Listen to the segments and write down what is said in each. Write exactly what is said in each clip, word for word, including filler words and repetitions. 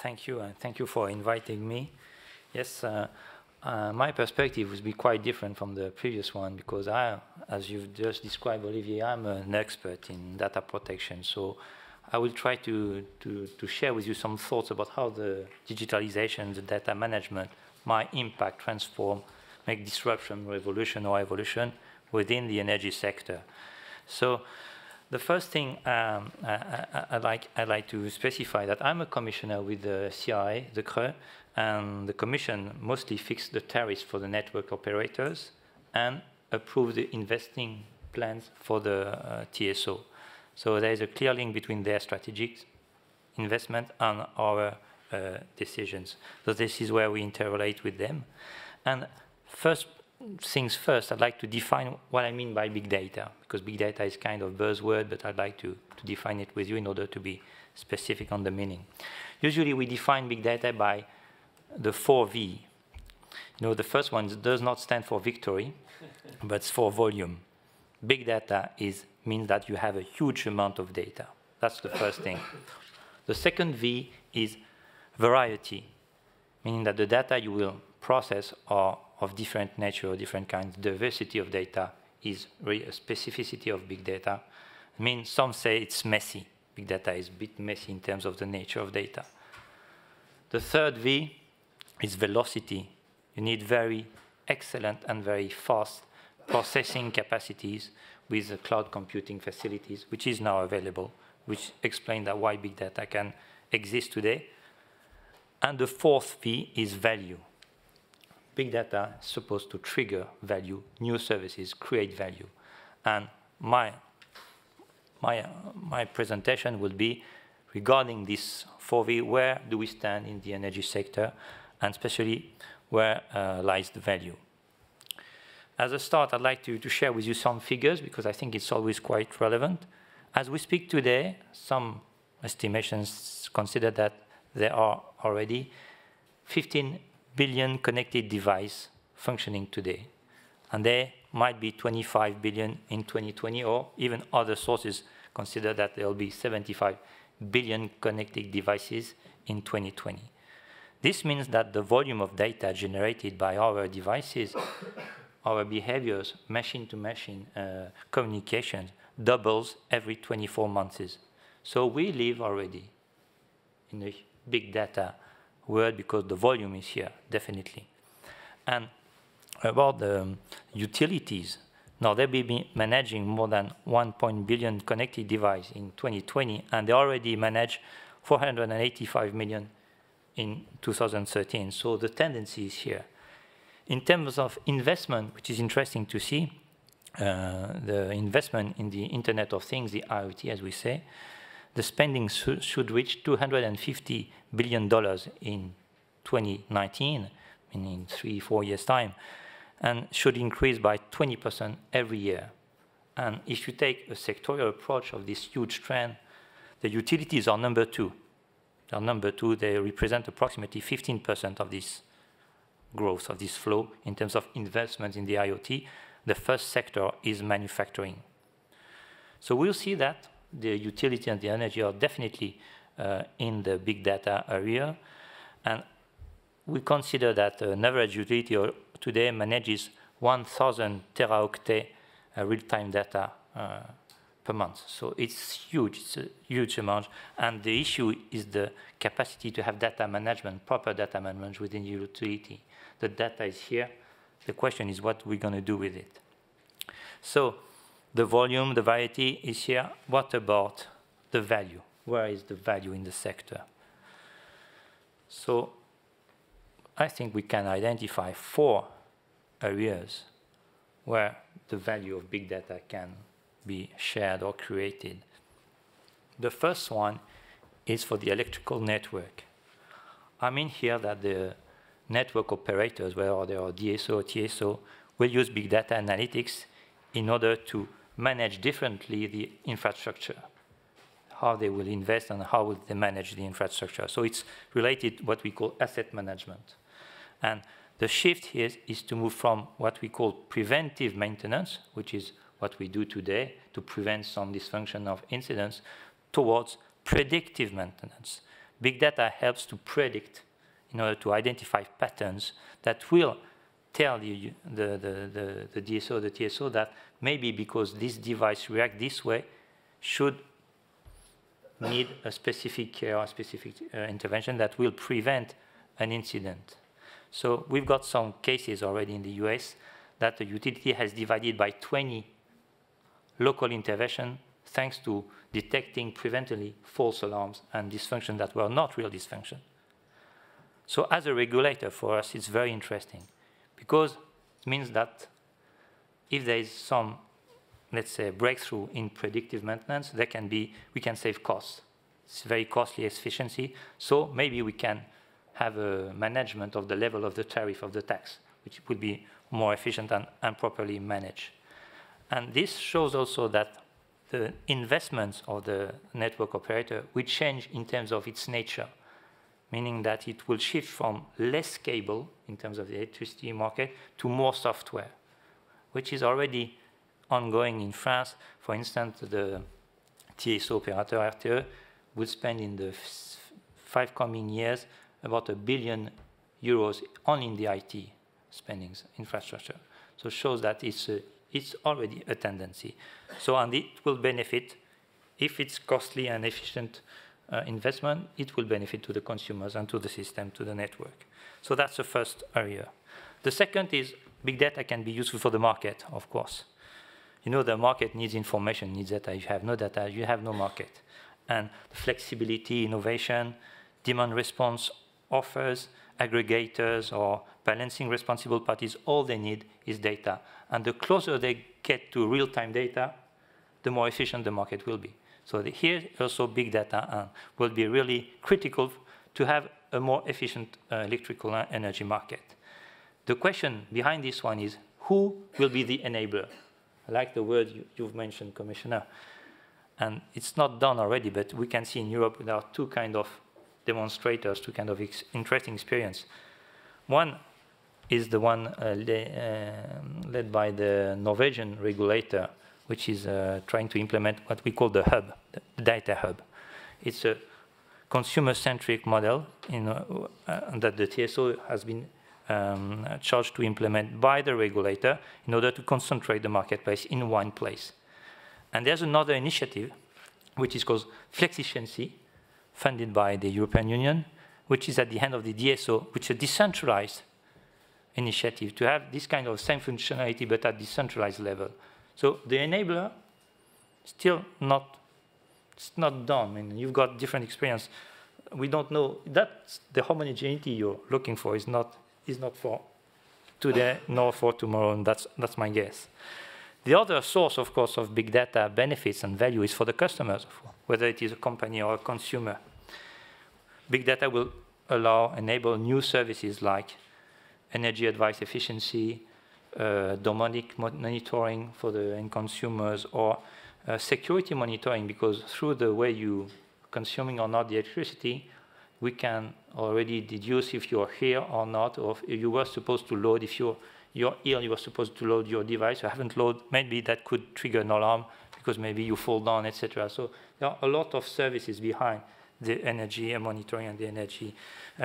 thank you, and thank you for inviting me. Yes, uh, uh, my perspective would be quite different from the previous one because I, as you've just described, Olivier, I'm an expert in data protection. So I will try to, to, to share with you some thoughts about how the digitalization, the data management might impact, transform, make disruption, revolution, or evolution within the energy sector. So the first thing um, I, I, I, like, I like to specify that I'm a commissioner with the C R A, the C R E, and the Commission mostly fixed the tariffs for the network operators and approved the investing plans for the uh, T S O. So there is a clear link between their strategic investment and our uh, decisions. So this is where we interrelate with them. And first things first, I'd like to define what I mean by big data, because big data is kind of buzzword, but I'd like to, to define it with you in order to be specific on the meaning. Usually we define big data by the four V. You know, the first one does not stand for victory, but it's for volume. Big data is, means that you have a huge amount of data. That's the first thing. The second V is variety, meaning that the data you will process are of different nature or different kinds. Diversity of data is really a specificity of big data. I mean, some say it's messy. Big data is a bit messy in terms of the nature of data. The third V is velocity. You need very excellent and very fast processing capacities with the cloud computing facilities, which is now available, which explains that why big data can exist today. And the fourth V is value. Big data is supposed to trigger value, new services, create value. And my, my, uh, my presentation will be regarding this four V, where do we stand in the energy sector, and especially where uh, lies the value. As a start, I'd like to, to share with you some figures, because I think it's always quite relevant. As we speak today, some estimations consider that there are already fifteen billion connected devices functioning today. And there might be twenty-five billion in twenty twenty, or even other sources consider that there will be seventy-five billion connected devices in twenty twenty. This means that the volume of data generated by our devices, our behaviors, machine-to-machine uh, communication, doubles every twenty-four months. So we live already in a big data world because the volume is here, definitely. And about the um, utilities, now they'll be managing more than one point billion connected devices in twenty twenty, and they already manage four hundred eighty-five million in two thousand thirteen. So the tendency is here. In terms of investment, which is interesting to see, uh, the investment in the Internet of Things, the I O T, as we say, the spending sh should reach two hundred fifty billion dollars in twenty nineteen, meaning in three, four years' time, and should increase by twenty percent every year. And if you take a sectorial approach of this huge trend, the utilities are number two. They are number two. They represent approximately fifteen percent of this growth, of this flow in terms of investment in the I O T. The first sector is manufacturing. So we'll see that the utility and the energy are definitely uh, in the big data area. And we consider that an average utility today manages one thousand teraoctet uh, real-time data uh, per month. So it's huge, it's a huge amount. And the issue is the capacity to have data management, proper data management within the utility. The data is here. The question is what we're going to do with it. So the volume, the variety is here. What about the value? Where is the value in the sector? So I think we can identify four areas where the value of big data can be shared or created. The first one is for the electrical network. I mean here that the network operators, whether they are D S O or T S O, will use big data analytics in order to manage differently the infrastructure, how they will invest and how will they manage the infrastructure. So it's related to what we call asset management. And the shift here is to move from what we call preventive maintenance, which is what we do today to prevent some dysfunction of incidents, towards predictive maintenance. big data helps to predict in order to identify patterns that will tell you, the, the, the, the D S O, the T S O, that maybe because this device reacts this way, should need a specific care or a specific uh, intervention that will prevent an incident. So we've got some cases already in the U S that the utility has divided by twenty local intervention thanks to detecting preventively false alarms and dysfunctions that were not real dysfunction. So as a regulator for us, it's very interesting because it means that if there is some, let's say, breakthrough in predictive maintenance, there can be, we can save costs. It's very costly efficiency, so maybe we can have a management of the level of the tariff of the tax, which would be more efficient and, and properly managed. And this shows also that the investments of the network operator will change in terms of its nature, meaning that it will shift from less cable in terms of the electricity market to more software, which is already ongoing in France. For instance, the T S O operator R T E will spend in the five coming years about a billion euros only in the I T spendings infrastructure. So it shows that it's, a, it's already a tendency. So and it will benefit, if it's costly and efficient uh, investment, it will benefit to the consumers and to the system, to the network. So that's the first area. The second is big data can be useful for the market, of course. You know, the market needs information, needs data. If you have no data, you have no market. And flexibility, innovation, demand response offers, aggregators, or balancing responsible parties, all they need is data. And the closer they get to real-time data, the more efficient the market will be. So the, here also big data uh, will be really critical to have a more efficient uh, electrical energy market. The question behind this one is, who will be the enabler? I like the word you, you've mentioned, Commissioner. And it's not done already, but we can see in Europe there are two kind of demonstrators, two kind of ex interesting experience. One is the one uh, le uh, led by the Norwegian regulator, which is uh, trying to implement what we call the hub, the data hub. It's a consumer-centric model in, uh, uh, that the T S O has been um, charged to implement by the regulator in order to concentrate the marketplace in one place. And there's another initiative, which is called Flexiency, funded by the European Union, which is at the hand of the D S O, which is a decentralized initiative to have this kind of same functionality but at decentralized level. So the enabler still not, it's not done. I mean, you've got different experience. We don't know that the homogeneity you're looking for is not is not for today nor for tomorrow, and that's that's my guess. The other source, of course, of big data benefits and value is for the customers, whether it is a company or a consumer. Big data will allow, enable new services like energy advice efficiency, uh, domotic monitoring for the end consumers, or uh, security monitoring, because through the way you consuming or not the electricity, we can already deduce if you're here or not, or if you were supposed to load, if you're you're ill, you were supposed to load your device, you haven't loaded, maybe that could trigger an alarm because maybe you fall down, et cetera. So there are a lot of services behind the energy monitoring and the energy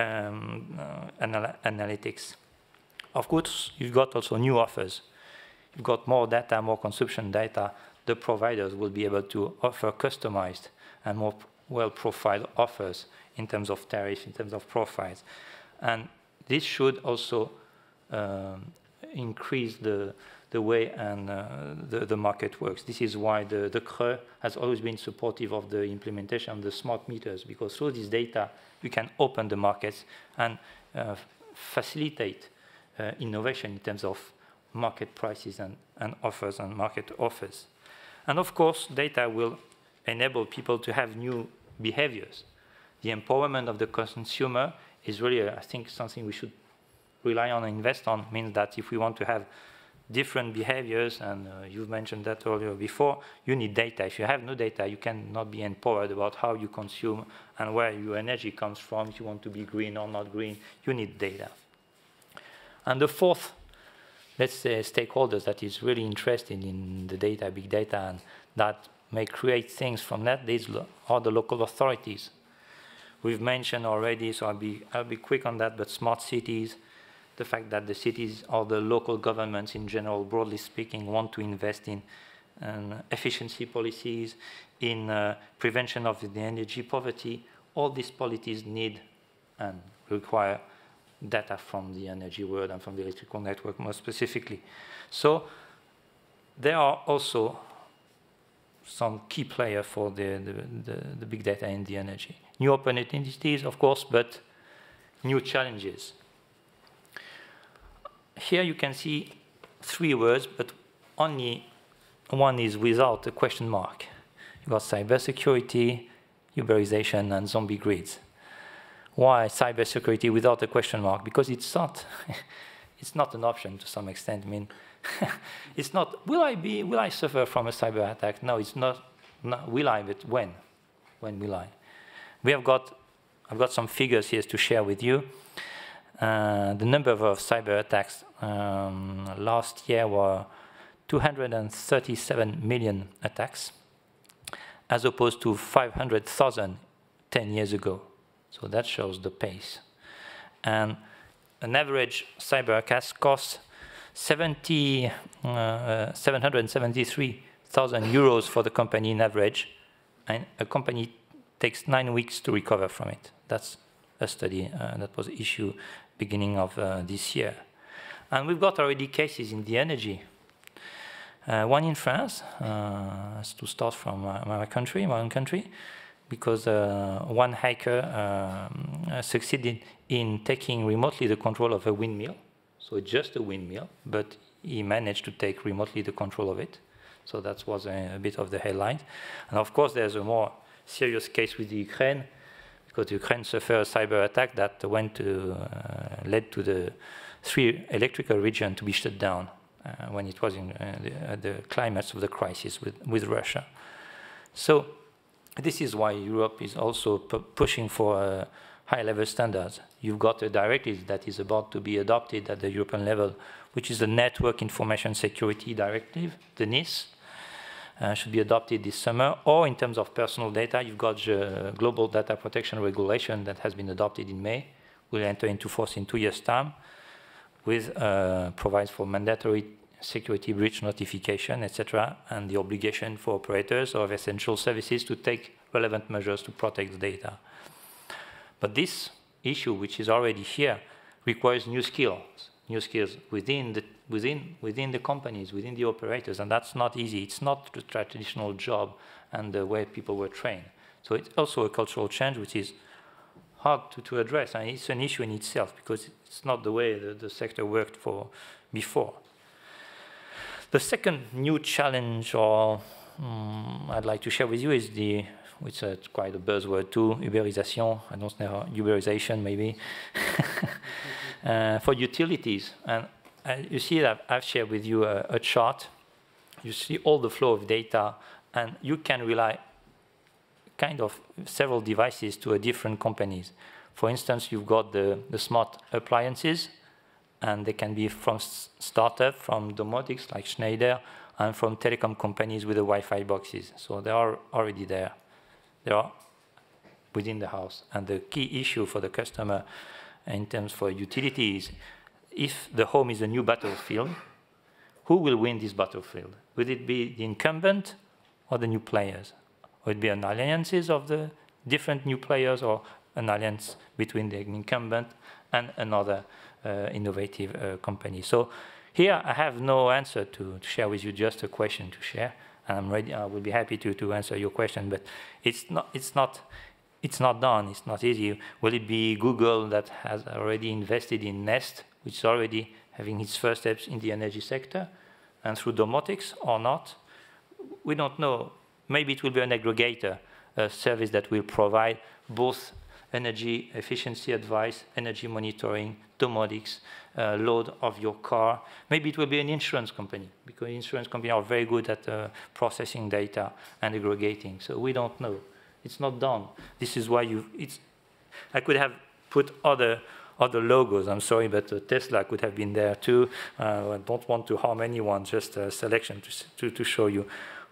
um, uh, anal analytics. Of course, you've got also new offers. You've got more data, more consumption data. The providers will be able to offer customized and more well-profiled offers in terms of tariffs, in terms of profiles. And this should also um, increase the, the way and uh, the, the market works. This is why the, the C R E has always been supportive of the implementation of the smart meters, because through this data, you can open the markets and uh, facilitate uh, innovation in terms of market prices and, and offers and market offers. And of course, data will enable people to have new behaviors. The empowerment of the consumer is really, I think, something we should rely on and invest on. Means that if we want to have different behaviors, and uh, you've mentioned that earlier before, you need data. If you have no data, you cannot be empowered about how you consume and where your energy comes from. If you want to be green or not green, you need data. And the fourth, let's say, stakeholders that is really interested in the data, big data, and that may create things from that, these are the local authorities. we've mentioned already, so I'll be, I'll be quick on that, but smart cities, the fact that the cities or the local governments in general, broadly speaking, want to invest in um, efficiency policies, in uh, prevention of the energy poverty. All these policies need and require data from the energy world and from the electrical network more specifically. So there are also some key players for the, the, the, the big data in the energy. New opportunities, of course, but new challenges. Here you can see three words, but only one is without a question mark. You've got cybersecurity, Uberization, and zombie grids. Why cybersecurity without a question mark? Because it's not, it's not an option to some extent. I mean, it's not, will I be, will I suffer from a cyber attack? No, it's not, not will I, but when? When will I? We have got, I've got some figures here to share with you. Uh, the number of cyber attacks um, last year were two hundred thirty-seven million attacks, as opposed to five hundred thousand ten years ago. So that shows the pace. And an average cyber attack costs seventy, uh, seven hundred seventy-three thousand euros for the company in average, and a company takes nine weeks to recover from it. That's a study uh, that was issued beginning of uh, this year. And we've got already cases in the energy. Uh, one in France, uh, to start from uh, my country, my own country, because uh, one hacker um, succeeded in taking remotely the control of a windmill. So it's just a windmill, but he managed to take remotely the control of it. So that was a, a bit of the headline. And of course, there's a more serious case with the Ukraine, because Ukraine suffered a cyber attack that went to, uh, led to the three electrical region to be shut down uh, when it was in uh, the, uh, the climax of the crisis with, with Russia. So this is why Europe is also pu pushing for uh, high-level standards. You've got a directive that is about to be adopted at the European level, which is the Network Information Security Directive, the NIS. Uh, should be adopted this summer, or in terms of personal data, you've got the Global Data Protection Regulation that has been adopted in May, will enter into force in two years' time, with uh, provides for mandatory security breach notification, et cetera, and the obligation for operators of essential services to take relevant measures to protect the data. But this issue, which is already here, requires new skills, new skills within the within within the companies, within the operators, and that's not easy. It's not the traditional job and the way people were trained. So it's also a cultural change which is hard to, to address, and it's an issue in itself because it's not the way the, the sector worked for before. The second new challenge, or um, I'd like to share with you, is the, which is quite a buzzword too, Uberization. I don't know, Uberization maybe, uh, for utilities. And uh, you see that I've shared with you a, a chart. You see all the flow of data, and you can rely kind of several devices to a different companies. For instance, you've got the, the smart appliances, and they can be from startup, from domotics like Schneider, and from telecom companies with the Wi-Fi boxes. So they are already there. They are within the house. And the key issue for the customer in terms for utilities, if the home is a new battlefield, who will win this battlefield? Would it be the incumbent or the new players? Would it be an alliances of the different new players, or an alliance between the incumbent and another uh, innovative uh, company? So here I have no answer to, to share with you, just a question to share. And I'm ready. I will be happy to, to answer your question, but it's not, it's not, it's not done. It's not easy. Will it be Google that has already invested in Nest, which is already having its first steps in the energy sector, and through domotics or not? We don't know. Maybe it will be an aggregator, a service that will provide both energy efficiency advice, energy monitoring, domotics, uh, load of your car. Maybe it will be an insurance company, because insurance companies are very good at uh, processing data and aggregating. So we don't know. It's not done. This is why you. It's. I could have put other other logos. I'm sorry, but uh, Tesla could have been there too. Uh, I don't want to harm anyone. Just a selection to to, to show you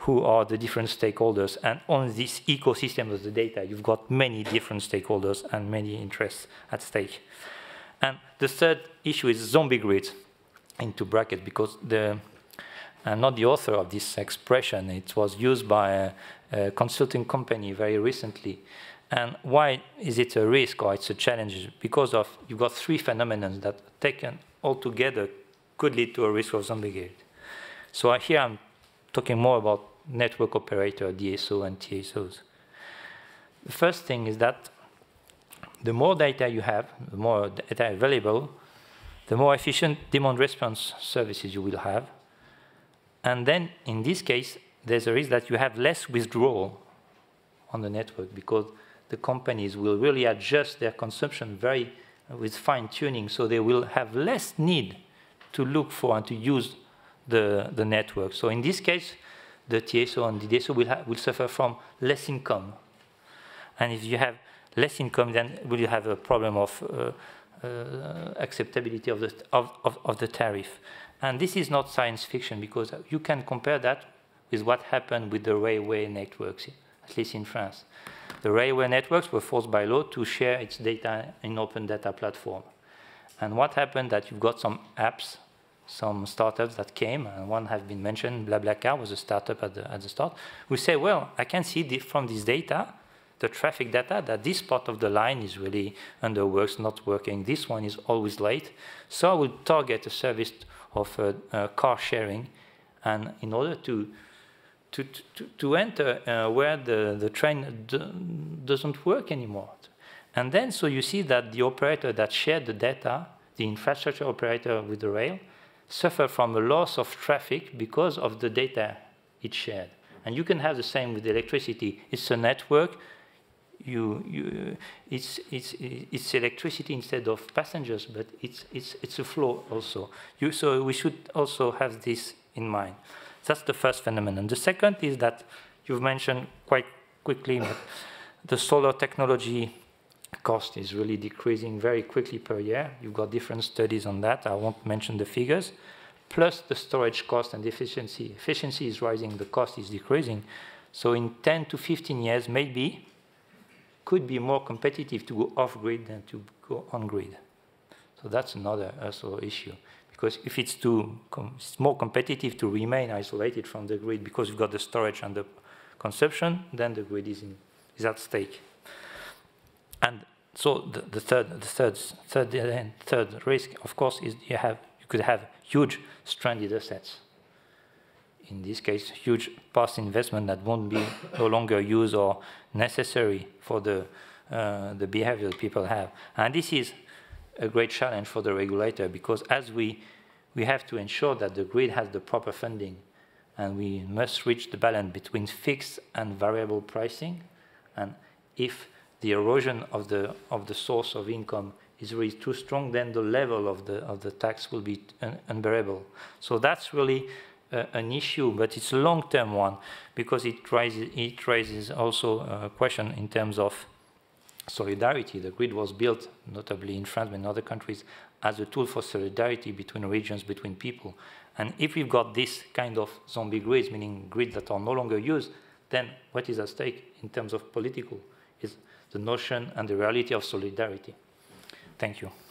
who are the different stakeholders. And on this ecosystem of the data, you've got many different stakeholders and many interests at stake. And the third issue is zombie grids, into brackets, because the, I'm not the author of this expression. It was used by a, a consulting company very recently. And why is it a risk or it's a challenge? Because of you've got three phenomena that taken all together could lead to a risk of zombie grid. So here I'm talking more about network operator, D S O, and T S Os. The first thing is that the more data you have, the more data available, the more efficient demand response services you will have. And then, in this case, there's a risk that you have less withdrawal on the network because the companies will really adjust their consumption very uh, with fine-tuning, so they will have less need to look for and to use the, the network. So in this case, the T S O and the D S O will, will suffer from less income. And if you have less income, then will you have a problem of uh, uh, acceptability of the, of, of, of the tariff. And this is not science fiction, because you can compare that with what happened with the railway networks, at least in France. The railway networks were forced by law to share its data in open data platform. And what happened that you've got some apps, some startups that came, and one has been mentioned, BlaBlaCar was a startup at the, at the start, who say, well, I can see the, from this data, the traffic data, that this part of the line is really underworks, not working. This one is always late. So I will target a service of uh, uh, car sharing, and in order to to to, to enter uh, where the the train d doesn't work anymore. And then so you see that the operator that shared the data, the infrastructure operator with the rail, suffer from a loss of traffic because of the data it shared. And you can have the same with electricity. It's a network. You, you, it's, it's, it's electricity instead of passengers, but it's, it's, it's a flow also. You, so we should also have this in mind. That's the first phenomenon. The second is that you've mentioned quite quickly that the solar technology cost is really decreasing very quickly per year. You've got different studies on that. I won't mention the figures. Plus the storage cost and efficiency. Efficiency is rising, the cost is decreasing. So in ten to fifteen years, maybe, could be more competitive to go off-grid than to go on-grid. So that's another also issue. Because if it's, too it's more competitive to remain isolated from the grid because you've got the storage and the consumption, then the grid is, in, is at stake. And so the, the third, the third, third, third risk, of course, is you have you could have huge stranded assets. In this case, huge past investment that won't be no longer used or necessary for the uh, the behavior that people have. And this is a great challenge for the regulator, because as we we have to ensure that the grid has the proper funding, and we must reach the balance between fixed and variable pricing. And if the erosion of the of the source of income is really too strong, then the level of the of the tax will be un unbearable. So that's really uh, an issue, but it's a long-term one, because it raises it raises also a question in terms of solidarity. The grid was built, notably in France but in other countries, as a tool for solidarity between regions, between people. And if we've got this kind of zombie grids, meaning grids that are no longer used, then what is at stake in terms of political is the notion and the reality of solidarity. Thank you.